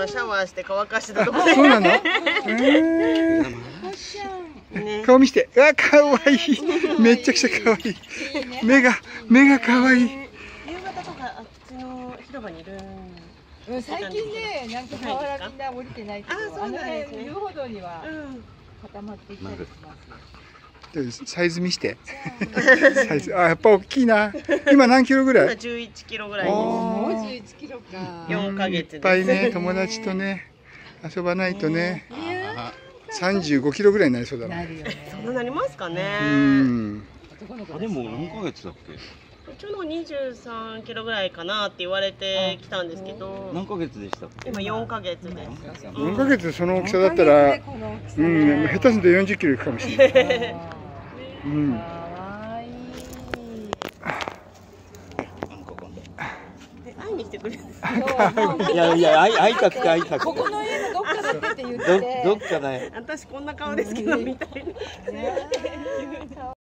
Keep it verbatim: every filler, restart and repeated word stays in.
今シャワーして乾かしてたところで。 そうなの？えー、顔見して。うわ、可愛い。めっちゃくちゃ可愛い。目が目が可愛い。 夕方とかあっちの広場にいる。 うん、最近ね、なんか河原みんな降りてないけど、あの辺遊歩道には固まっていったりします。 サイズ見して。サイズ、あ、やっぱ大きいな。今何キロぐらい？ 今じゅういちキロぐらい。 もうじゅういちキロか。 よんかげつです。 いっぱいね、友達とね、遊ばないとね。さんじゅうごキロぐらいになりそうだな。 そんななりますかね。 うん。 あ、でも何ヶ月だっけ？ うちのにじゅうさんキロぐらいかなって言われてきたんですけど。 何ヶ月でしたっけ？ 今よんかげつです。 よんかげつでその大きさだったら、うん、下手するとよんじゅっキロいくかもしれない。うん。 会いに来てくれるんです。 いやいや、会い会いたくて会いたくて。 ここの家のどっかだってって言って。 どどっかね。 私こんな顔ですけどみたいな。